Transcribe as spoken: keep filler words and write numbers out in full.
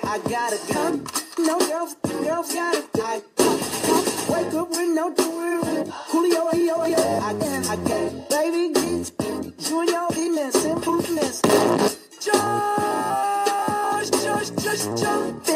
I gotta come. No girls, girls gotta. I wake up with no doing. Coolio, yo, yo. I can, I can. Baby, get you and your business, simpleness. Just, just, just jump.